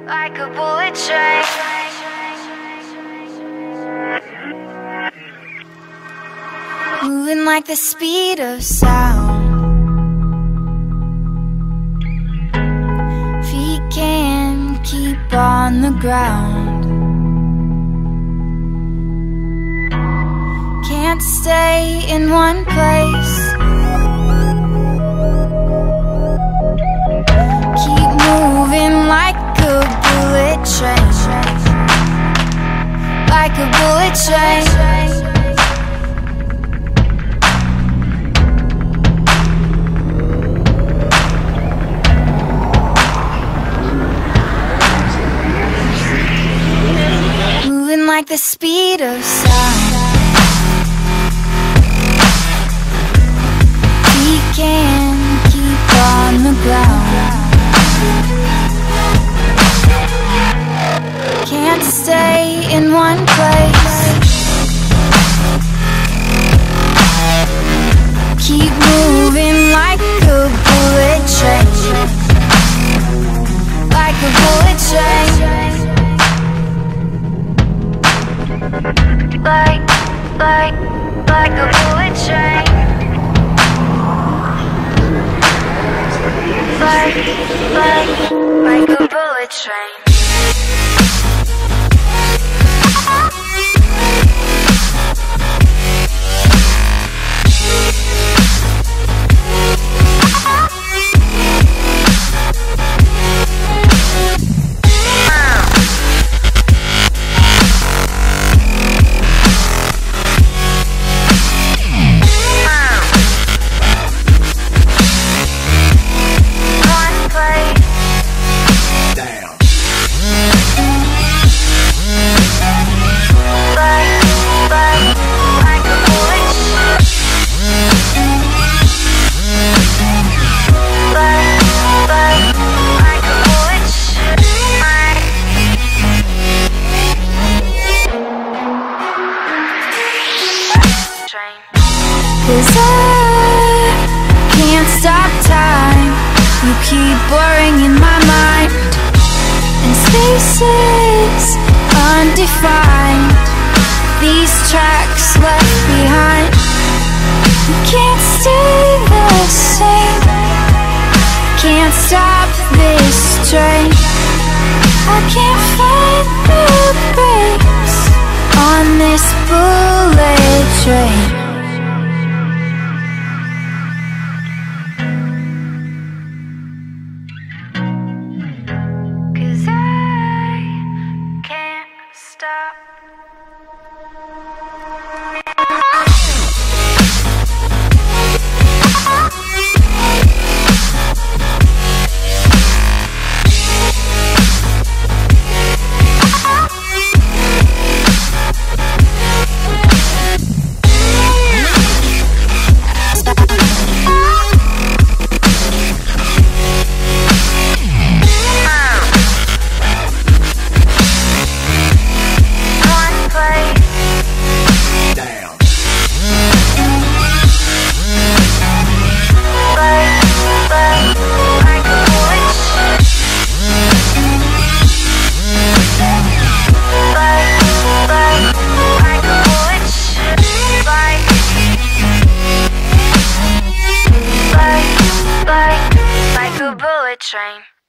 like a bullet train. Moving like the speed of sound. Feet can't keep on the ground. Can't stay in one place. Keep moving like a bullet train. Like a bullet train. Moving like the speed of sound. We can't keep on the ground. Can't stay in one place. Keep moving like a bullet train. Like a bullet train. Like a bullet train. Like a bullet train. Cause I can't stop time. You keep blurring in my mind, and spaces undefined. These tracks left behind. You can't stay the same. Can't stop this train. I can't find the brakes on this bullet train. Stop. Like a bullet train.